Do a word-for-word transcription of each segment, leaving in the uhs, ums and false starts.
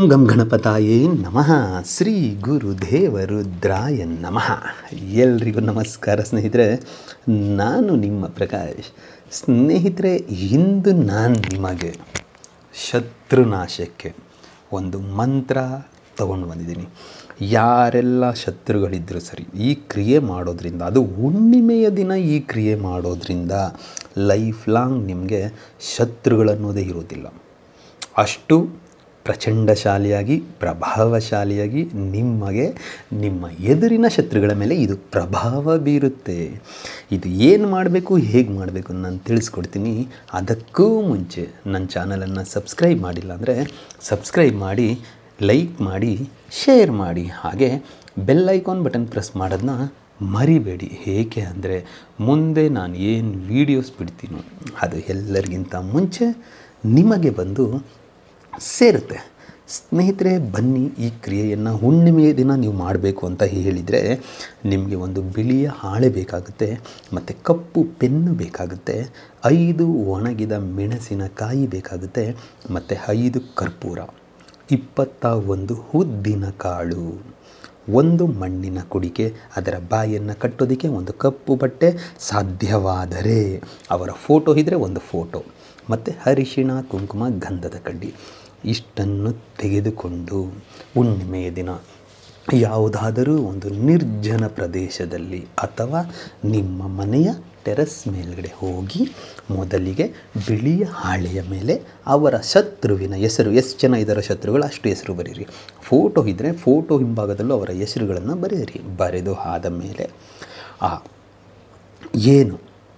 ಗಂ ಗಣಪತಾಯೇ ನಮಃ. ಶ್ರೀ ಗುರುದೇವರುದ್ರಾಯ ನಮಃ. ಎಲ್ರಿಗೂ ನಮಸ್ಕಾರ ಸ್ನೇಹಿತರೆ, ನಾನು ನಿಮ್ಮ ಪ್ರಕಾಶ್. ಸ್ನೇಹಿತರೆ, ಇಂದು ನಾನು ನಿಮಗೆ ಶತ್ರುನಾಶಕ್ಕೆ ಒಂದು ಮಂತ್ರ ತಗೊಂಡು ಬಂದಿದ್ದೀನಿ. ಯಾರೆಲ್ಲ ಶತ್ರುಗಳಿದ್ದರೂ ಸರಿ, ಈ ಕ್ರಿಯೆ ಮಾಡೋದ್ರಿಂದ, ಅದು ಹುಣ್ಣಿಮೆಯ ದಿನ ಈ ಕ್ರಿಯೆ ಮಾಡೋದ್ರಿಂದ ಲೈಫ್ ಲಾಂಗ್ ನಿಮಗೆ ಶತ್ರುಗಳನ್ನೋದೇ ಇರೋದಿಲ್ಲ. ಅಷ್ಟು ಪ್ರಚಂಡಶಾಲಿಯಾಗಿ, ಪ್ರಭಾವಶಾಲಿಯಾಗಿ ನಿಮಗೆ ನಿಮ್ಮ ಎದುರಿನ ಶತ್ರುಗಳ ಮೇಲೆ ಇದು ಪ್ರಭಾವ ಬೀರುತ್ತೆ. ಇದು ಏನು ಮಾಡಬೇಕು, ಹೇಗೆ ಮಾಡಬೇಕು ನಾನು ತಿಳಿಸ್ಕೊಡ್ತೀನಿ. ಅದಕ್ಕೂ ಮುಂಚೆ ನನ್ನ ಚಾನಲನ್ನು ಸಬ್ಸ್ಕ್ರೈಬ್ ಮಾಡಿಲ್ಲ ಅಂದರೆ ಸಬ್ಸ್ಕ್ರೈಬ್ ಮಾಡಿ, ಲೈಕ್ ಮಾಡಿ, ಶೇರ್ ಮಾಡಿ, ಹಾಗೆ ಬೆಲ್ ಐಕಾನ್ ಬಟನ್ ಪ್ರೆಸ್ ಮಾಡೋದನ್ನ ಮರಿಬೇಡಿ. ಏಕೆ ಅಂದರೆ ಮುಂದೆ ನಾನು ಏನು ವೀಡಿಯೋಸ್ ಬಿಡ್ತೀನೋ ಅದು ಎಲ್ಲರಿಗಿಂತ ಮುಂಚೆ ನಿಮಗೆ ಬಂದು ಸೇರುತ್ತೆ. ಸ್ನೇಹಿತರೆ, ಬನ್ನಿ, ಈ ಕ್ರಿಯೆಯನ್ನು ಹುಣ್ಣಿಮೆಯ ದಿನ ನೀವು ಮಾಡಬೇಕು ಅಂತ ಹೇಳಿದರೆ ನಿಮಗೆ ಒಂದು ಬಿಳಿಯ ಹಾಳೆ ಬೇಕಾಗುತ್ತೆ, ಮತ್ತು ಕಪ್ಪು ಪೆನ್ನು ಬೇಕಾಗುತ್ತೆ, ಐದು ಒಣಗಿದ ಮೆಣಸಿನಕಾಯಿ ಬೇಕಾಗುತ್ತೆ, ಮತ್ತು ಐದು ಕರ್ಪೂರ, ಇಪ್ಪತ್ತ ಒಂದು ಉದ್ದಿನ ಕಾಳು, ಒಂದು ಮಣ್ಣಿನ ಕುಡಿಕೆ, ಅದರ ಬಾಯನ್ನು ಕಟ್ಟೋದಕ್ಕೆ ಒಂದು ಕಪ್ಪು ಬಟ್ಟೆ, ಸಾಧ್ಯವಾದರೆ ಅವರ ಫೋಟೋ ಇದ್ದರೆ ಒಂದು ಫೋಟೋ, ಮತ್ತು ಅರಿಶಿಣ, ಕುಂಕುಮ, ಗಂಧದ ಕಡ್ಡಿ ಇಷ್ಟನ್ನು ತೆಗೆದುಕೊಂಡು ಹುಣ್ಣಿಮೆಯ ದಿನ ಯಾವುದಾದರೂ ಒಂದು ನಿರ್ಜನ ಪ್ರದೇಶದಲ್ಲಿ ಅಥವಾ ನಿಮ್ಮ ಮನೆಯ ಟೆರೆಸ್ ಮೇಲ್ಗಡೆ ಹೋಗಿ ಮೊದಲಿಗೆ ಬಿಳಿಯ ಹಾಳೆಯ ಮೇಲೆ ಅವರ ಶತ್ರುವಿನ ಹೆಸರು, ಎಷ್ಟು ಜನ ಇದ್ದಾರೋ ಶತ್ರುಗಳು ಅಷ್ಟು ಹೆಸರು ಬರೀರಿ. ಫೋಟೋ ಇದ್ದರೆ ಫೋಟೋ ಹಿಂಭಾಗದಲ್ಲೂ ಅವರ ಹೆಸರುಗಳನ್ನು ಬರೆಯಿರಿ. ಬರೆದು ಆದ ಮೇಲೆ ಆ ಏನು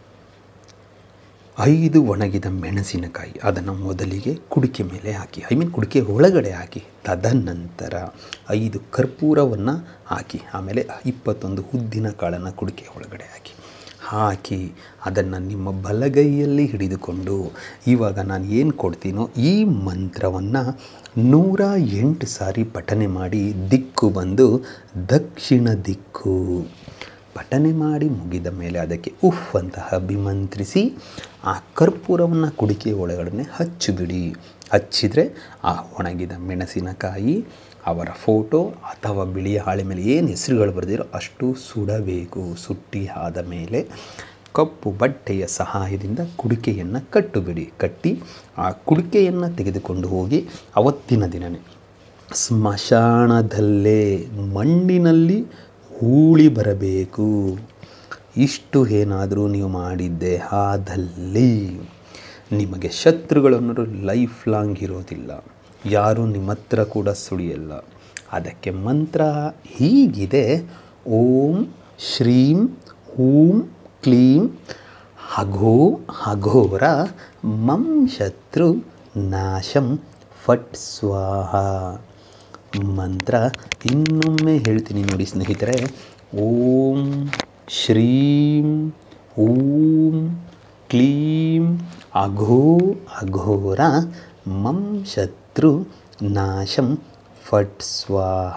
ಐದು ಒಣಗಿದ ಮೆಣಸಿನಕಾಯಿ ಅದನ್ನು ಮೊದಲಿಗೆ ಕುಡಿಕೆ ಮೇಲೆ ಹಾಕಿ, ಐ ಮೀನ್ ಕುಡಿಕೆ ಒಳಗಡೆ ಹಾಕಿ. ತದನಂತರ ಐದು ಕರ್ಪೂರವನ್ನು ಹಾಕಿ, ಆಮೇಲೆ ಇಪ್ಪತ್ತೊಂದು ಉದ್ದಿನ ಕಾಳನ್ನು ಕುಡಿಕೆ ಒಳಗಡೆ ಹಾಕಿ ಹಾಕಿ ಅದನ್ನು ನಿಮ್ಮ ಬಲಗೈಯಲ್ಲಿ ಹಿಡಿದುಕೊಂಡು, ಇವಾಗ ನಾನು ಏನು ಕೊಡ್ತೀನೋ ಈ ಮಂತ್ರವನ್ನು ನೂರ ಎಂಟು ಸಾರಿ ಪಠನೆ ಮಾಡಿ, ದಿಕ್ಕು ಬಂದು ದಕ್ಷಿಣ ದಿಕ್ಕು ಪಠನೆ ಮಾಡಿ ಮುಗಿದ ಮೇಲೆ ಅದಕ್ಕೆ ಉಫ್ ಅಂತ ಅಭಿಮಂತ್ರಿಸಿ ಆ ಕರ್ಪೂರವನ್ನು ಕುಡಿಕೆ ಒಳಗಡೆ ಹಚ್ಚಿಬಿಡಿ. ಹಚ್ಚಿದರೆ ಆ ಒಣಗಿದ ಮೆಣಸಿನಕಾಯಿ, ಅವರ ಫೋಟೋ ಅಥವಾ ಬಿಳಿಯ ಹಾಳೆ ಮೇಲೆ ಏನು ಹೆಸರುಗಳು ಬರೆದಿರೋ ಅಷ್ಟು ಸುಡಬೇಕು. ಸುಟ್ಟಿ ಆದ ಮೇಲೆ ಕಪ್ಪು ಬಟ್ಟೆಯ ಸಹಾಯದಿಂದ ಕುಡಿಕೆಯನ್ನು ಕಟ್ಟುಬಿಡಿ. ಕಟ್ಟಿ ಆ ಕುಡಿಕೆಯನ್ನು ತೆಗೆದುಕೊಂಡು ಹೋಗಿ ಅವತ್ತಿನ ದಿನವೇ ಸ್ಮಶಾನದಲ್ಲೇ ಮಣ್ಣಿನಲ್ಲಿ ಹೂಳಿ ಬರಬೇಕು. ಇಷ್ಟು ಏನಾದರೂ ನೀವು ಮಾಡಿದ್ದೆ ಆದಲ್ಲಿ ನಿಮಗೆ ಶತ್ರುಗಳನ್ನೋರು ಲೈಫ್ ಲಾಂಗ್ ಇರೋದಿಲ್ಲ, ಯಾರೂ ನಿಮ್ಮ ಹತ್ರ ಕೂಡ ಸುಳಿಯಲ್ಲ. ಅದಕ್ಕೆ ಮಂತ್ರ ಹೀಗಿದೆ: ಓಂ ಶ್ರೀಂ ಹೂಂ ಕ್ಲೀಂ ಹಘೋ ಹಘೋರ ಮಂ ಶತ್ರು ನಾಶಂ ಫಟ್ ಸ್ವಾಹ. ಮಂತ್ರ ಇನ್ನೊಮ್ಮೆ ಹೇಳ್ತೀನಿ ನೋಡಿ ಸ್ನೇಹಿತರೆ. ಓಂ ಶ್ರೀಂ ಓಂ ಕ್ಲೀಂ ಅಘೋ ಅಘೋರ ಮಂ ಶತ್ರು ನಾಶಂ ಫಟ್ ಸ್ವಾಹ.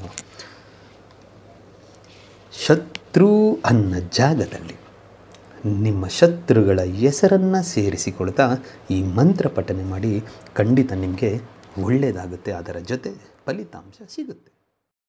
ಶತ್ರು ಅನ್ನೋ ಜಾಗದಲ್ಲಿ ನಿಮ್ಮ ಶತ್ರುಗಳ ಹೆಸರನ್ನು ಸೇರಿಸಿಕೊಳ್ತಾ ಈ ಮಂತ್ರ ಪಠನೆ ಮಾಡಿ. ಖಂಡಿತ ನಿಮಗೆ ಒಳ್ಳೆಯದಾಗುತ್ತೆ, ಅದರ ಜೊತೆ ಫಲಿತಾಂಶ ಸಿಗುತ್ತೆ.